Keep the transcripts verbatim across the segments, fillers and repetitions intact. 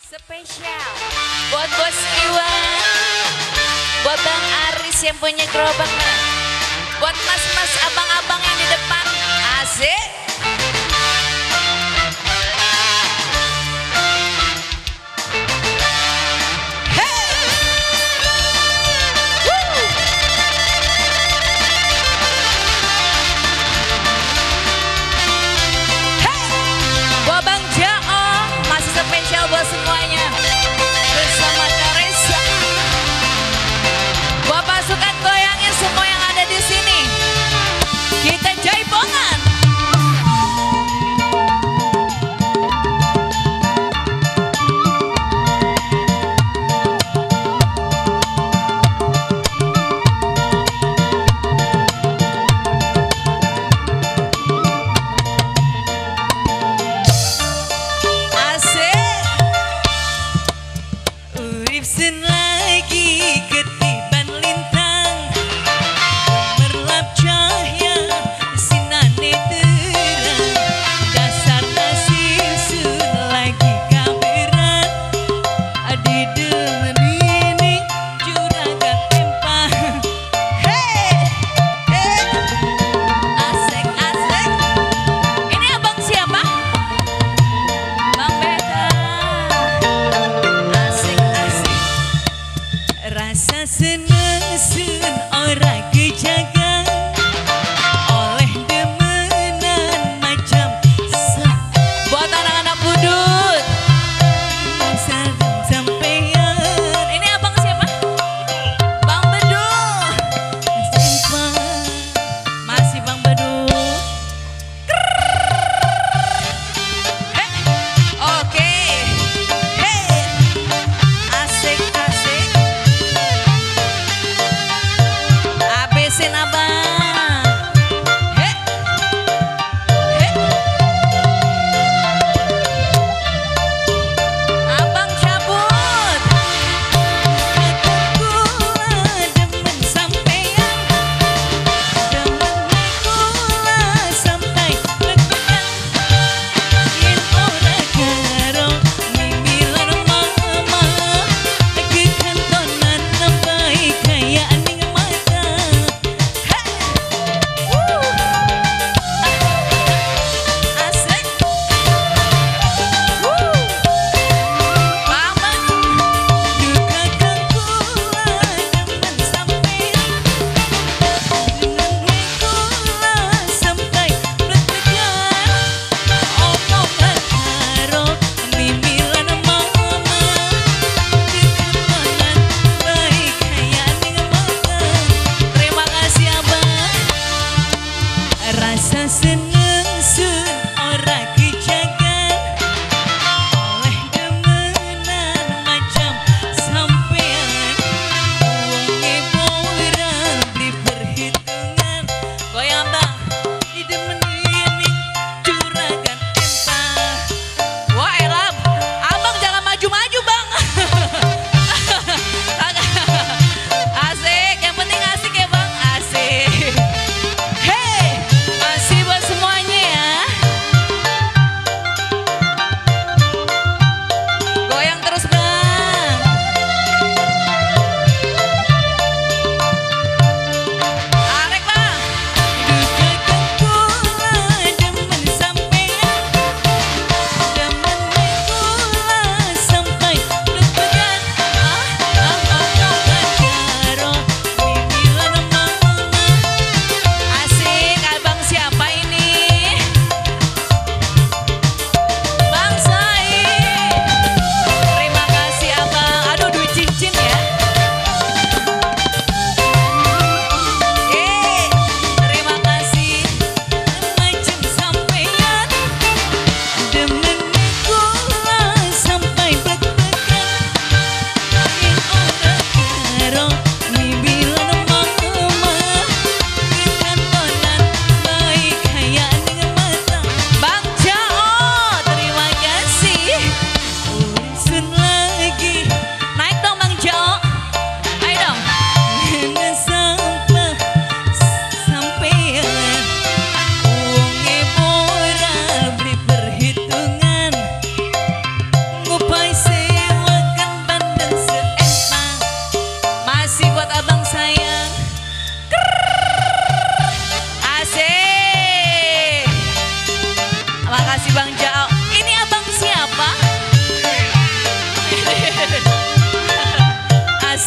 Spesial buat Bos Iwan, buat Bang Aris yang punya gerobak, buat mas-mas abang-abang yang di depan. Asik. Lagi ketiban lintang merlap cahaya sinane terang dasar nasib sun lagi kameran di demen ini juragan empang. Hey, hey, asik asik. Ini abang siapa? Bang Beta. Asik asik. Rasa senang sun orang kejaga oleh demenan macam sah. Buat anak-anak budut Sampean. Ini abang siapa? Bang Bedul. Masih Bang Bedul. Eh, Oke. Hey, asik asik.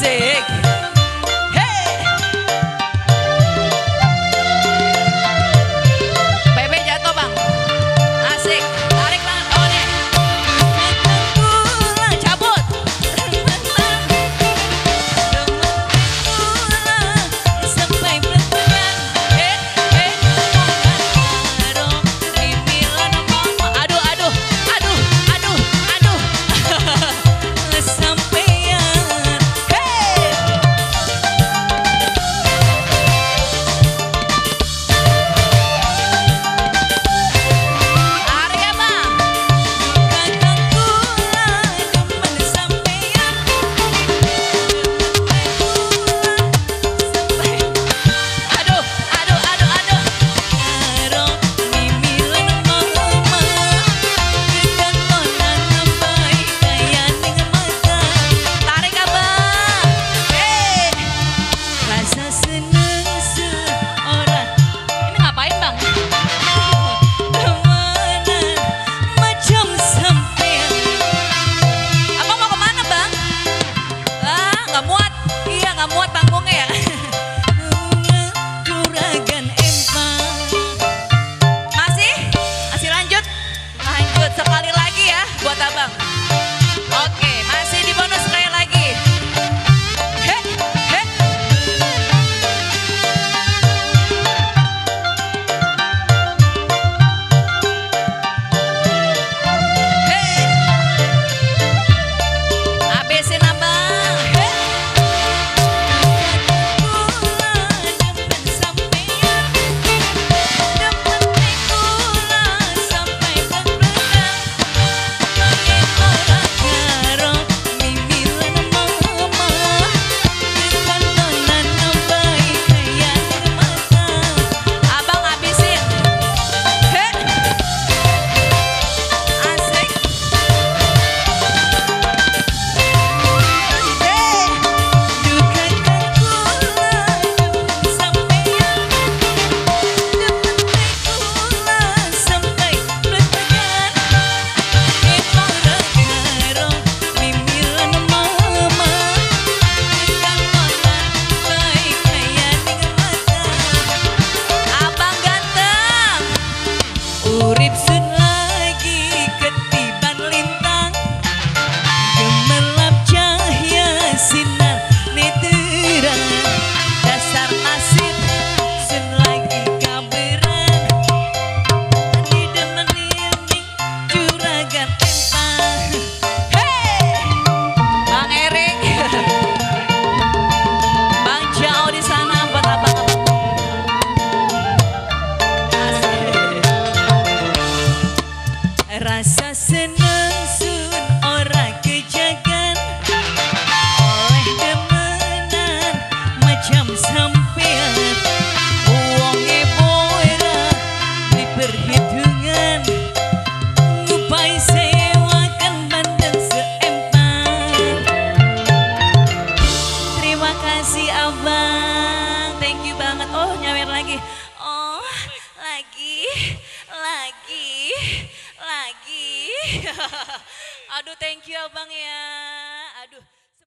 Asik. Hey. Bebe jatuh bang. Asik. Tarik banget. Oh nih. Cabut. Sampai berpegang. Eh, eh. Aduh, aduh, aduh, aduh, aduh. Sampean. Hey. Tarik ya bang. Kakak kula demen sampean. Sampai Aduh, aduh, aduh, aduh. karo mimilan mama. Kekantonan nampai kaya ning mata. Tarik ya bang. Hei. Rasa seneng seorang Ini ngapain bang? temenan macam sampean. Abang mau kemana bang? Ah, nggak muat. Iya nggak muat panggungnya ya. Juragan empang. Masih? Masih lanjut? Lanjut sekali lagi ya buat abang. Oke, masih di bonus sekali lagi. He, he. He. Habisin abang. He. Abang habisin. He. Asik. Abang ganteng. Urip sun lagi ketiban lintang, gemerlap cahaya sinar neteran. Dasar nasib sun lagi kaberan, didemenin ning juragan empang. Hey, Bang Erik, Bang Jauh di sana buat abang-abang. Rasa seneng sun ora kejagan, oleh demenan macam sampean. Wonge boera diperhitungan, ngupai sewakan bandeng seempang. Terima kasih abang, thank you banget. Oh nyawer lagi, oh lagi, lagi, lagi. Aduh thank you abang ya.